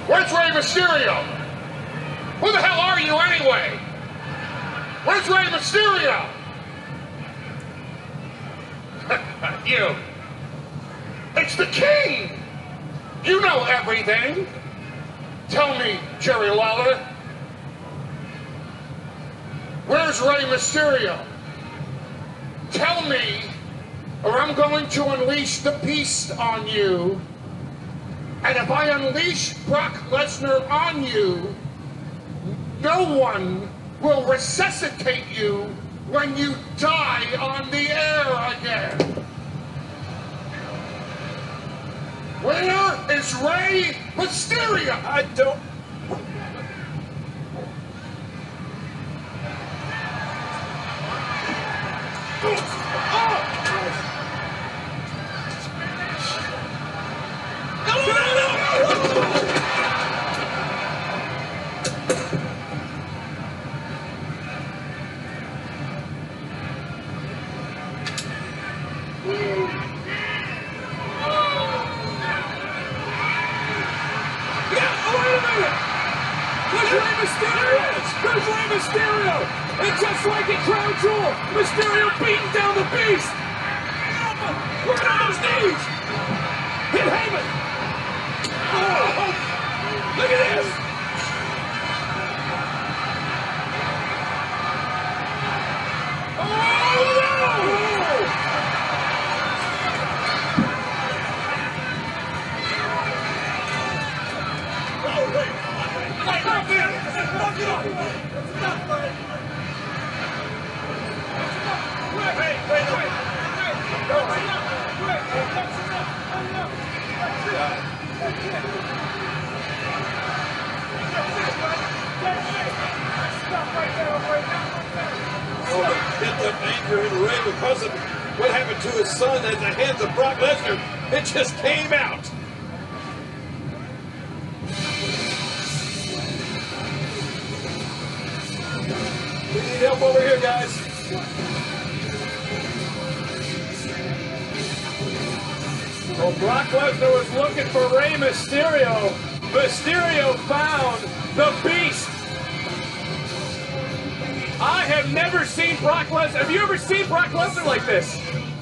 Where's Rey Mysterio? Who the hell are you anyway? Where's Rey Mysterio? You. It's the King. You know everything. Tell me, Jerry Lawler. Where's Rey Mysterio? Tell me, or I'm going to unleash the beast on you. And if I unleash Brock Lesnar on you, no one will resuscitate you when you die on the air again. Where is Rey Mysterio? I don't... There's Rey Mysterio! And just like in Crown Jewel, Mysterio beating down the beast! Look at those knees! Hit Heyman! Oh, look at this! Oh, no! Oh, wait! Knock it off! Pent up anger in Rey because of what happened to his son at the hands of Brock Lesnar. It just came out. We need help over here, guys. Well, Brock Lesnar was looking for Rey Mysterio. Mysterio found the beast. I have never seen Brock Lesnar. Have you ever seen Brock Lesnar like this?